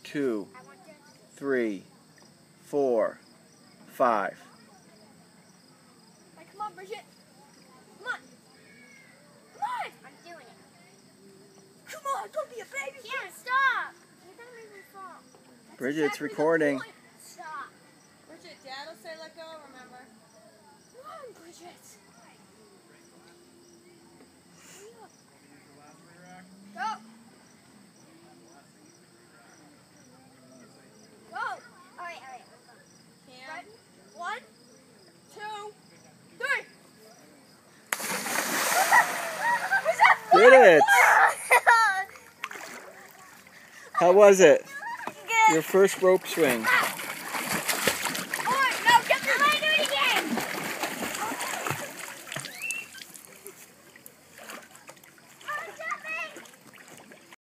2, 3, 4, 5. Come on, Bridget. Come on. Come on. I'm doing it. Come on, don't be a baby. Can't stop. You're gonna make me fall. Bridget, it's recording. Stop. Bridget, Dad will say let go, remember? Come on, Bridget. Go. Go. All right. Cam. 1, 2, 3. Did it! How was it? Good. Your first rope swing.